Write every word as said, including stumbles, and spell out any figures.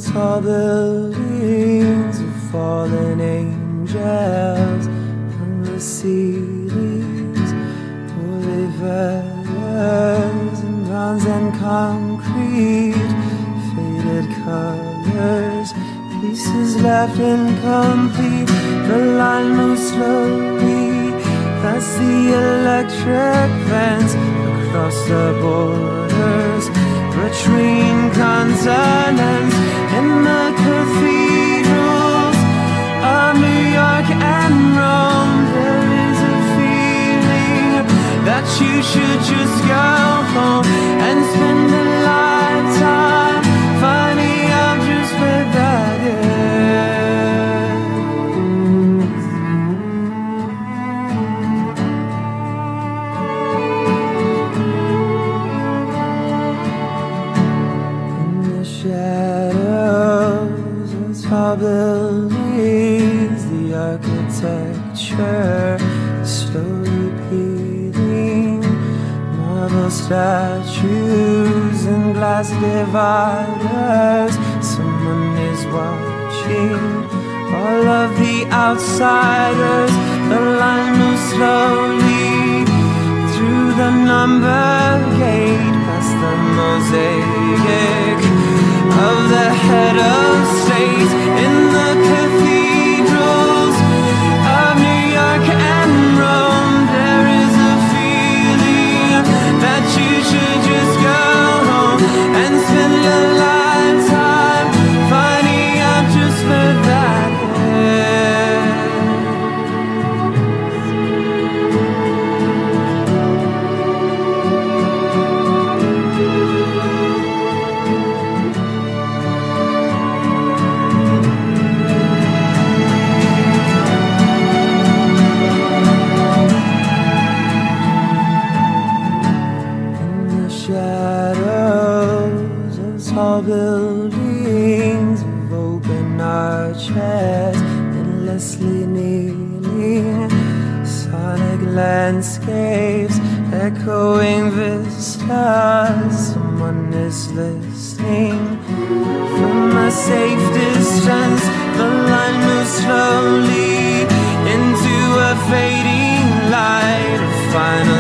tall buildings of fallen angels from the ceilings, boulevards and bronze and concrete, faded colors, pieces left incomplete. The line moves slowly past the electric fence, across the borders between continents. In the cathedrals of New York and Rome, there is a feeling that you should just go home and spend a lifetime finding out just where that tall buildings, the architecture is slowly peeling, marble statues and glass dividers. Someone is watching all of the outsiders. The line moves slowly through the number gate, past the mosaic of the head of state. In the cathedrals of New York and Rome, there is a feeling that you should just go home and spend a lifetime finding out just where that shadows of tall buildings of open arches, endlessly kneeling, sonic landscapes, echoing vistas. Someone is listening from a safe distance. The line moves slowly into a fading light, a final